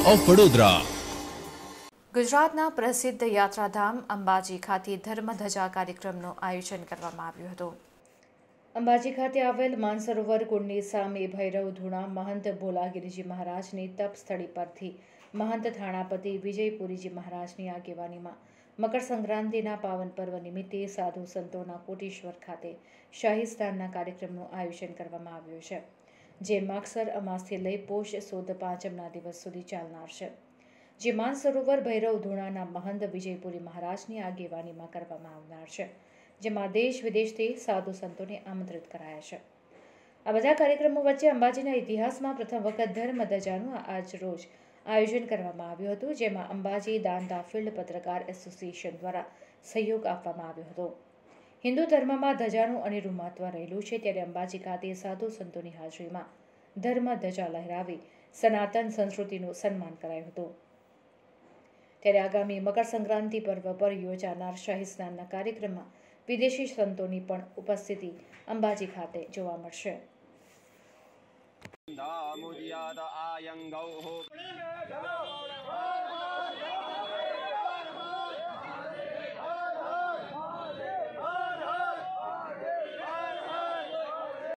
Of Vadodara. ગુજરાતના પ્રસિદ્ધ યાત્રાધામ અંબાજી ખાતે ધર્મધજા કાર્યક્રમનું આયોજન કરવામાં આવ્યું હતું. અંબાજી ખાતે આવેલ માનસરોવર કુંડની સામે ભૈરવ ધૂણા મહંત ભોલાગીરીજી મહારાજની તપસ્થળી પરથી મહંત થાણાપતિ વિજયપુરીજી મહારાજની આગેવાનીમાં મકર સંક્રાંતિના પાવન પર્વ નિમિત્તે સાધુ સંતોના કોટેશ્વર ખાતે શાહી સ્નાનના કાર્યક્રમનું આયોજન કરવામાં આવ્યું છે, જે માગસર અમાસથી લઈ પોષ સુદ પાંચમના દિવસ સુધી ચાલનાર છે. જે માનસરોવર ભૈરવ ધૂણાના મહંત વિજયપુરી મહારાજની આગેવાનીમાં કરવામાં આવનાર છે, જેમાં દેશ વિદેશથી સાધુ સંતોને આમંત્રિત કરાયા છે. આ બધા કાર્યક્રમો વચ્ચે અંબાજીના ઇતિહાસમાં પ્રથમ વખત ધર્મધજાનું આજ રોજ આયોજન કરવામાં આવ્યું હતું, જેમાં અંબાજી દાંતા ફિલ્ડ પત્રકાર એસોસિએશન દ્વારા સહયોગ આપવામાં આવ્યો હતો. હિન્દુ ધર્મમાં ધજાનું અનેરું મહત્વ રહેલું છે, ત્યારે અંબાજી ખાતે સાધુ સંતોની હાજરીમાં ધર્મધજા લહેરાવી સનાતન સંસ્કૃતિનું સન્માન કરાયું હતું. ત્યારે આગામી મકર સંક્રાંતિ પર્વ પર યોજાનાર શાહી સ્નાનના કાર્યક્રમમાં વિદેશી સંતોની પણ ઉપસ્થિતિ અંબાજી ખાતે જોવા મળશે. धामुदियाद आयंगौ